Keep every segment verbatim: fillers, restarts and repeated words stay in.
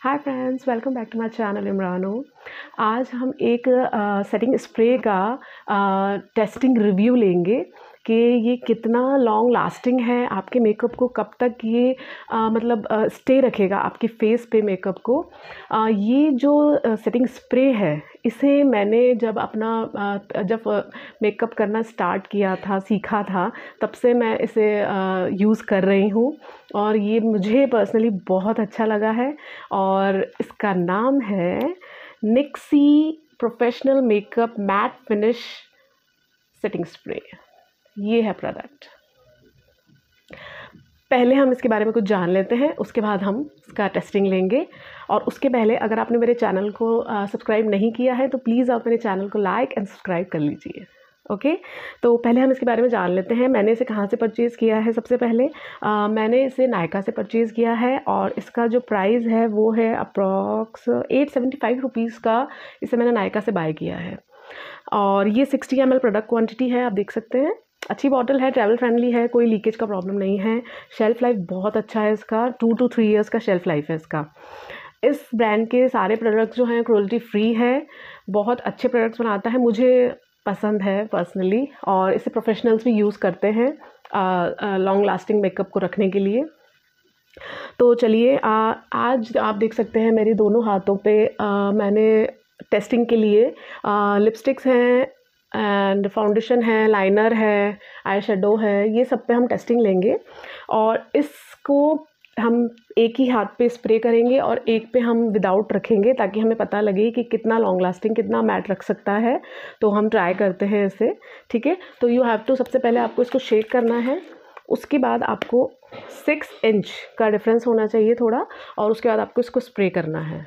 Hi friends, welcome back to my channel Imrano. आज हम एक सेटिंग स्प्रे का टेस्टिंग रिव्यू लेंगे कि ये कितना लॉन्ग लास्टिंग है, आपके मेकअप को कब तक ये आ, मतलब स्टे रखेगा आपके फेस पे मेकअप को। आ, ये जो सेटिंग स्प्रे है इसे मैंने जब अपना आ, जब मेकअप करना स्टार्ट किया था, सीखा था, तब से मैं इसे यूज़ कर रही हूँ और ये मुझे पर्सनली बहुत अच्छा लगा है। और इसका नाम है Nixie professional makeup matte finish setting spray. ये है प्रोडक्ट। पहले हम इसके बारे में कुछ जान लेते हैं, उसके बाद हम इसका टेस्टिंग लेंगे। और उसके पहले अगर आपने मेरे चैनल को सब्सक्राइब नहीं किया है तो प्लीज़ आप मेरे चैनल को लाइक एंड सब्सक्राइब कर लीजिए। Okay okay? तो पहले हम इसके बारे में जान लेते हैं। मैंने इसे कहाँ से परचेज़ किया है। सबसे पहले आ, मैंने इसे नायका से परचेज़ किया है और इसका जो प्राइस है वो है approx at seventy five rupees का। इसे मैंने नायका से बाय किया है और ये sixty M L product quantity है, आप देख सकते हैं। अच्छी बॉटल है, ट्रैवल फ्रेंडली है, कोई लीकेज का प्रॉब्लम नहीं है। शेल्फ़ लाइफ बहुत अच्छा है इसका, टू टू थ्री इयर्स का शेल्फ़ लाइफ है इसका। इस ब्रांड के सारे प्रोडक्ट्स जो हैं क्रुएल्टी फ्री है, बहुत अच्छे प्रोडक्ट्स बनाता है, मुझे पसंद है पर्सनली। और इसे प्रोफेशनल्स भी यूज़ करते हैं लॉन्ग लास्टिंग मेकअप को रखने के लिए। तो चलिए, आज आप देख सकते हैं मेरे दोनों हाथों पे आ, मैंने टेस्टिंग के लिए लिपस्टिक्स हैं एंड फाउंडेशन है, लाइनर है, आई शेडो है, ये सब पे हम टेस्टिंग लेंगे। और इसको हम एक ही हाथ पे स्प्रे करेंगे और एक पे हम विदाउट रखेंगे ताकि हमें पता लगे कि कितना लॉन्ग लास्टिंग, कितना मैट रख सकता है। तो हम ट्राई करते हैं इसे, ठीक है। तो यू हैव टू, सबसे पहले आपको इसको शेक करना है, उसके बाद आपको सिक्स इंच का डिफरेंस होना चाहिए थोड़ा, और उसके बाद आपको इसको स्प्रे करना है।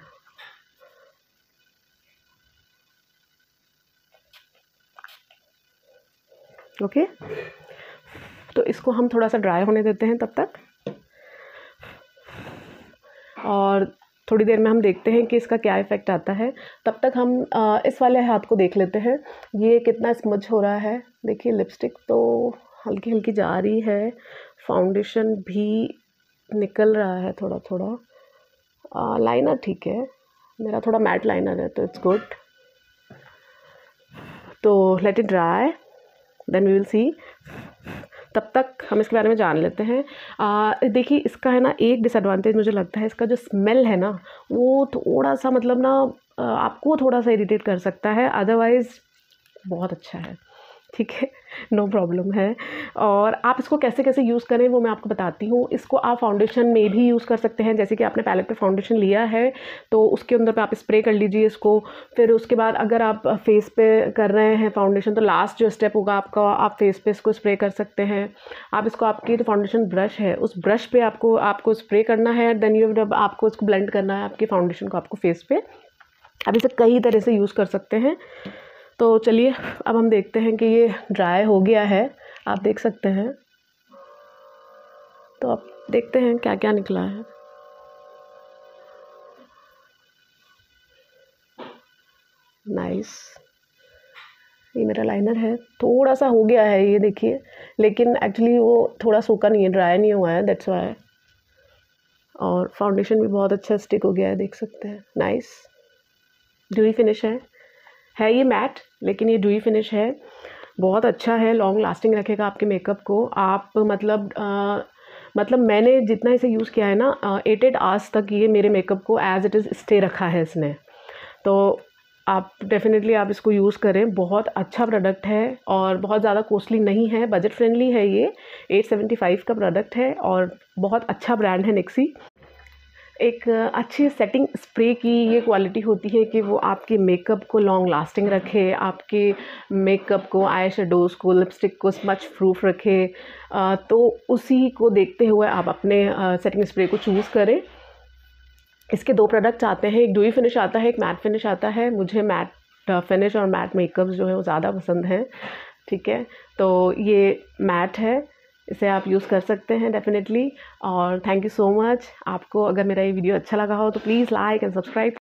Okay okay? तो इसको हम थोड़ा सा ड्राई होने देते हैं तब तक, और थोड़ी देर में हम देखते हैं कि इसका क्या इफ़ेक्ट आता है। तब तक हम आ, इस वाले हाथ को देख लेते हैं ये कितना स्मज हो रहा है। देखिए लिपस्टिक तो हल्की हल्की जा रही है, फाउंडेशन भी निकल रहा है थोड़ा थोड़ा। लाइनर ठीक है, मेरा थोड़ा मैट लाइनर है तो इट्स गुड। तो let it dry, then we will see. तब तक हम इसके बारे में जान लेते हैं। देखिए इसका है ना एक डिसएडवांटेज मुझे लगता है, इसका जो स्मेल है ना वो थोड़ा सा मतलब ना आपको थोड़ा सा इरिटेट कर सकता है, अदरवाइज़ बहुत अच्छा है, ठीक है, नो प्रॉब्लम है। और आप इसको कैसे कैसे यूज़ करें वो मैं आपको बताती हूँ। इसको आप फाउंडेशन में भी यूज़ कर सकते हैं, जैसे कि आपने पैलेट पे फाउंडेशन लिया है तो उसके अंदर पे आप स्प्रे कर लीजिए इसको। फिर उसके बाद अगर आप फेस पे कर रहे हैं फाउंडेशन तो लास्ट जो स्टेप होगा आपका, आप फेस पे इसको स्प्रे कर सकते हैं। आप इसको, आपकी जो फाउंडेशन ब्रश है उस ब्रश पर आपको आपको स्प्रे करना है, देन यू जब आपको इसको ब्लेंड करना है आपकी फाउंडेशन को आपको फेस पे। आप इसे कई तरह से यूज़ कर सकते हैं। तो चलिए अब हम देखते हैं कि ये ड्राई हो गया है, आप देख सकते हैं। तो अब देखते हैं क्या क्या निकला है। नाइस, ये मेरा लाइनर है, थोड़ा सा हो गया है ये देखिए, लेकिन एक्चुअली वो थोड़ा सूखा नहीं है, ड्राई नहीं हुआ है, दैट्स वाई। और फाउंडेशन भी बहुत अच्छा स्टिक हो गया है, देख सकते हैं। नाइस, ड्यूई फिनिश है है ये मैट, लेकिन ये ड्यूई फिनिश है, बहुत अच्छा है, लॉन्ग लास्टिंग रखेगा आपके मेकअप को। आप मतलब आ, मतलब मैंने जितना इसे यूज़ किया है ना, एट एट आवर्स तक ये मेरे मेकअप को एज़ इट इज़ स्टे रखा है इसने। तो आप डेफिनेटली आप इसको यूज़ करें, बहुत अच्छा प्रोडक्ट है और बहुत ज़्यादा कॉस्टली नहीं है, बजट फ्रेंडली है। ये एट सेवेंटी फाइव का प्रोडक्ट है और बहुत अच्छा ब्रांड है निक्सी। एक अच्छी सेटिंग स्प्रे की ये क्वालिटी होती है कि वो आपके मेकअप को लॉन्ग लास्टिंग रखे, आपके मेकअप को, आई शेडोज़ को, लिपस्टिक को स्मच प्रूफ रखे। तो उसी को देखते हुए आप अपने सेटिंग स्प्रे को चूज़ करें। इसके दो प्रोडक्ट्स आते हैं, एक ड्यूई फिनिश आता है, एक मैट फिनिश आता है। मुझे मैट फिनिश और मैट मेकअप जो है वो ज़्यादा पसंद है, ठीक है। तो ये मैट है, इसे आप यूज़ कर सकते हैं डेफिनेटली। और थैंक यू सो मच। आपको अगर मेरा ये वीडियो अच्छा लगा हो तो प्लीज़ लाइक एंड सब्सक्राइब।